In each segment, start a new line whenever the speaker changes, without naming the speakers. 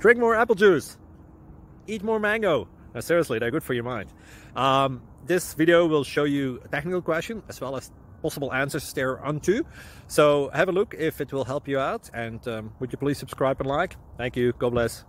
Drink more apple juice. Eat more mango. Seriously, they're good for your mind. This video will show you a technical question as well as possible answers thereunto. So have a look if it will help you out, and would you please subscribe and like? Thank you. God bless.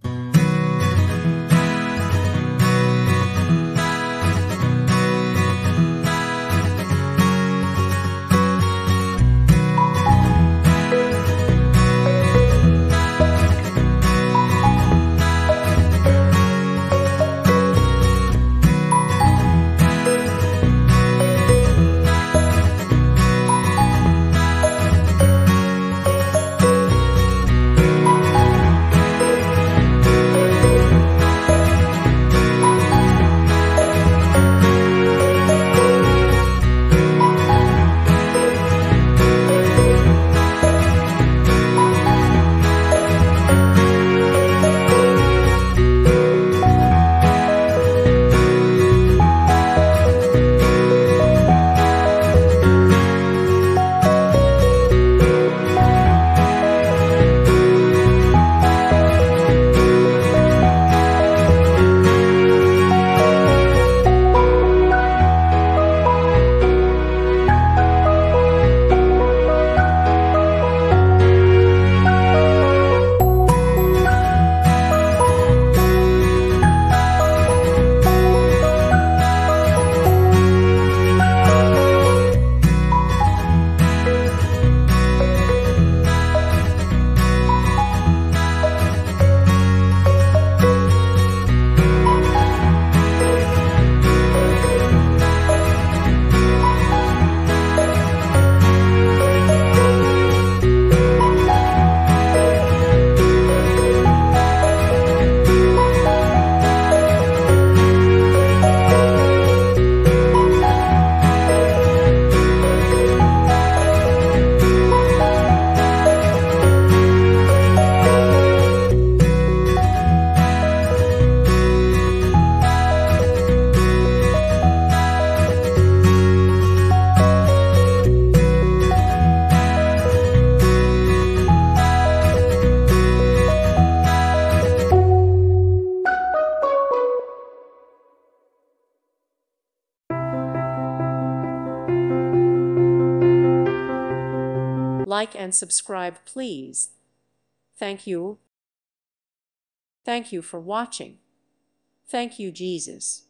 Like and subscribe, please. Thank you. Thank you for watching. Thank you, Jesus.